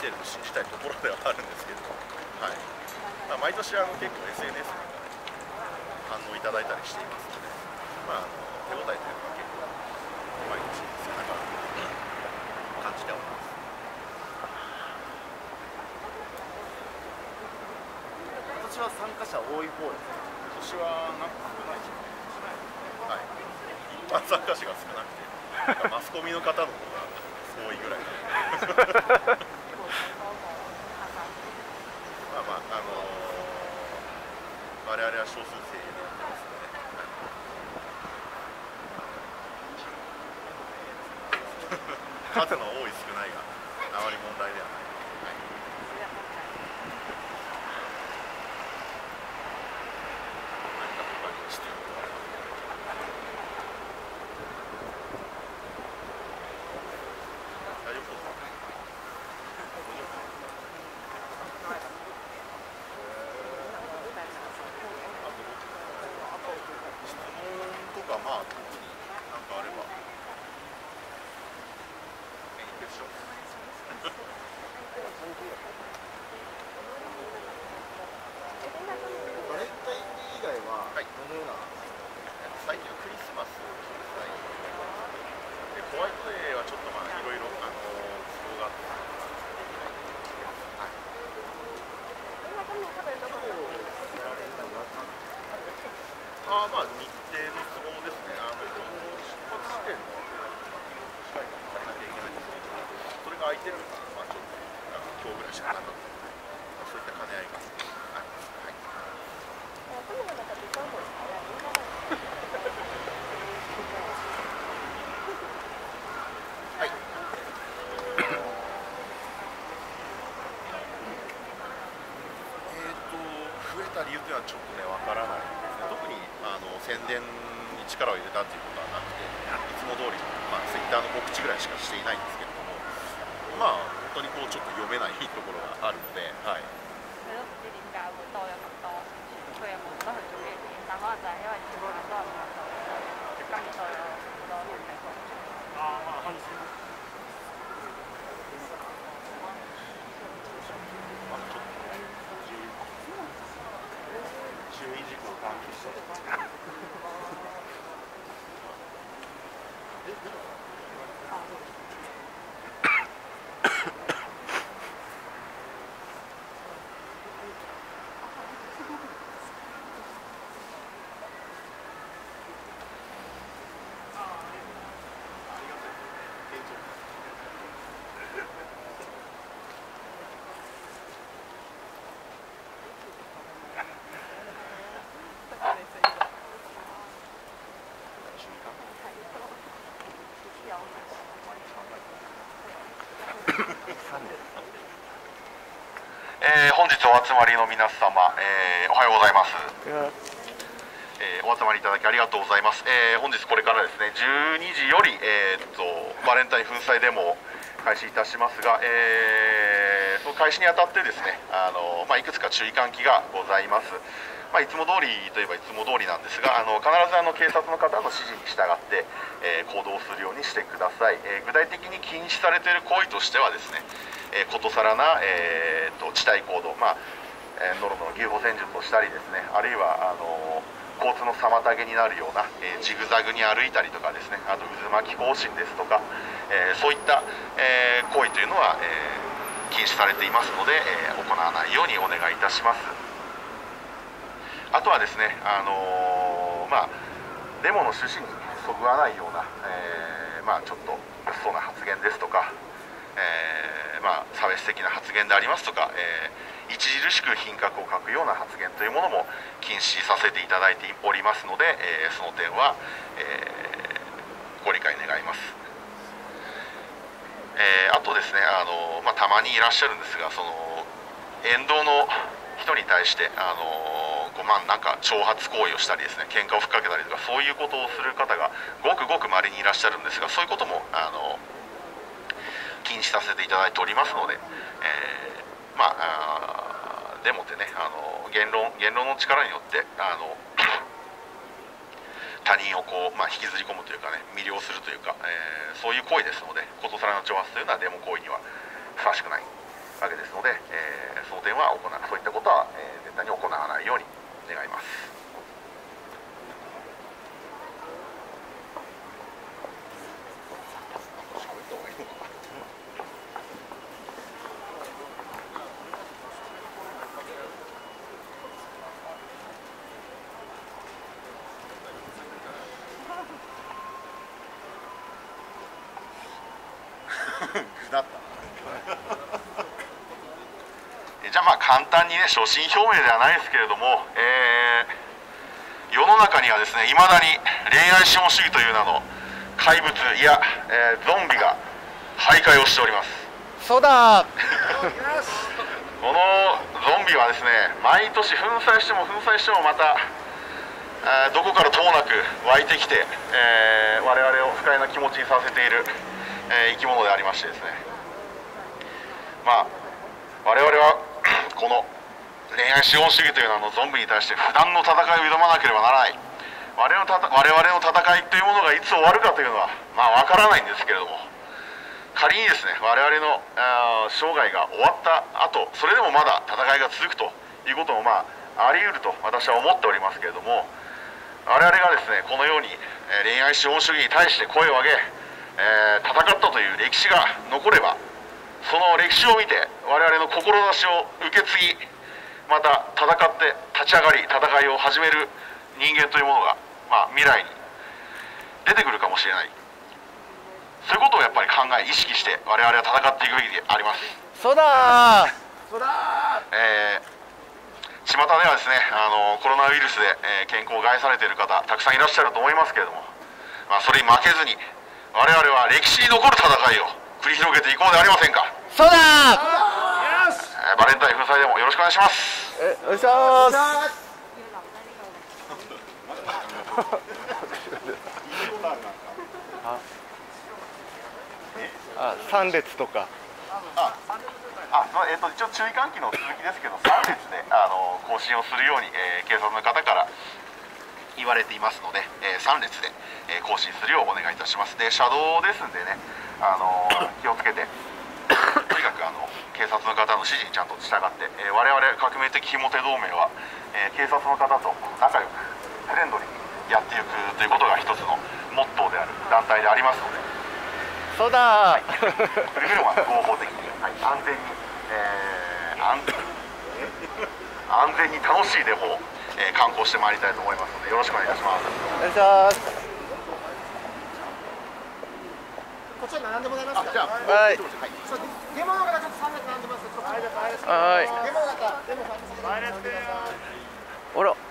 てる信じたいところではあるんですけど、はい、毎年結構 SNS にも、ね、反応いただいたりしていますので、手応えというのは結構毎日少なから感じております。 今年は参加者多い方ですか？ 今年はなんか少ないですね。はい、一般参加者が少なくて、マスコミの方の方が多いぐらいで。我々は少数精鋭でやってますので、数の多い少ないがあまり問題ではない。何か他にしていると大丈夫ですか？質問とか特に何かあれば。 バレンタインデー以外はどのような、 最近はクリスマスで、ホワイトデーはちょっといろいろ都合があって。日程の都合ですね。出発地点の近いのを借りなきゃいけないんですけど、それが空いてるのがちょっと今日ぐらいしかなかったので、そういった兼ね合いがあります。はい。はい。増えた理由というのはちょっとね、わからないですね。特に宣伝に力を入れたということはなくて、いつも通り、ツイッターの告知ぐらいしかしていないんですけれども、本当にちょっと読めないところがあるので、はい。注意事項を喚起して。本日お集まりの皆様、おはようございます。お集まりいただきありがとうございます。本日これからですね、12時より、バレンタイン粉砕デモを開始いたしますが、その開始にあたってですね、いくつか注意喚起がございます。いつも通りといえばいつも通りなんですが、必ず警察の方の指示に従って、行動するようにしてください。具体的に禁止されている行為としてはですね、ことさらな、地帯行動、ノロノロ牛歩戦術をしたりですね、あるいは交通の妨げになるような、ジグザグに歩いたりとかですね、あと渦巻き行進ですとか、そういった、行為というのは、禁止されていますので、行わないようにお願いいたします。あとはですね、デモの趣旨にそぐわないような、ちょっと物騒な発言ですとか、差別的な発言でありますとか、著しく品格を欠くような発言というものも禁止させていただいておりますので、その点は、ご理解願います。あとですね、たまにいらっしゃるんですが、その沿道の人に対してなんか挑発行為をしたりですね、喧嘩をふっかけたりとか、そういうことをする方がごくごく稀にいらっしゃるんですが、そういうことも禁止させていただいておりますので、デモってね、言論の力によって他人を引きずり込むというかね、魅了するというか、そういう行為ですので、ことさらの挑発というのはデモ行為にはふさわしくない、 わけですので、その点はそういったことは、絶対に行わないように願います。 だったじゃあ簡単にね、所信表明ではないですけれども、世の中にはですね、いまだに恋愛資本主義という名の怪物、いや、ゾンビが徘徊をしております。 そうだこのゾンビはですね、毎年粉砕してもまた、どこからともなく湧いてきて、我々を不快な気持ちにさせている、生き物でありましてですね、我々はこの恋愛資本主義という名のゾンビに対して不断の戦いを挑まなければならない。我々の戦いというものがいつ終わるかというのはわからないんですけれども、仮にですね、我々の生涯が終わった後、それでもまだ戦いが続くということもあり得ると私は思っておりますけれども、我々がですね、このように恋愛資本主義に対して声を上げ、戦ったという歴史が残れば、その歴史を見て我々の志を受け継ぎ、また戦って立ち上がり戦いを始める人間というものが、未来に出てくるかもしれない。そういうことをやっぱり考え意識して我々は戦っていくべきであります。 そうだ巷ではですね、コロナウイルスで、健康を害されている方たくさんいらっしゃると思いますけれども、それに負けずに我々は歴史に残る戦いを繰り広げていこうではありませんか。 そうだバレンタイン粉砕でもよろしくお願いします。 お願いします。3列とか一応注意喚起の続きですけど、3列で行進をするように、警察の方から言われていますので、3列で、行進するようお願いいたします。で、車道ですんでね、気をつけてとにかく警察の方の指示にちゃんと従って、我々革命的ひも手同盟は、警察の方と仲良くフレンドリーにやっていくということが一つのモットーである団体でありますので、 そうだくれぐれも合法的に、安全に楽しいデフォを、観光してまいりたいと思いますので、よろしくお願いいたします。 お願いします。 こちら並んでもらえますか。 はい。 デモの方ちょっと3列並んでます。 はい。 デモの方、デモ3列。 あら。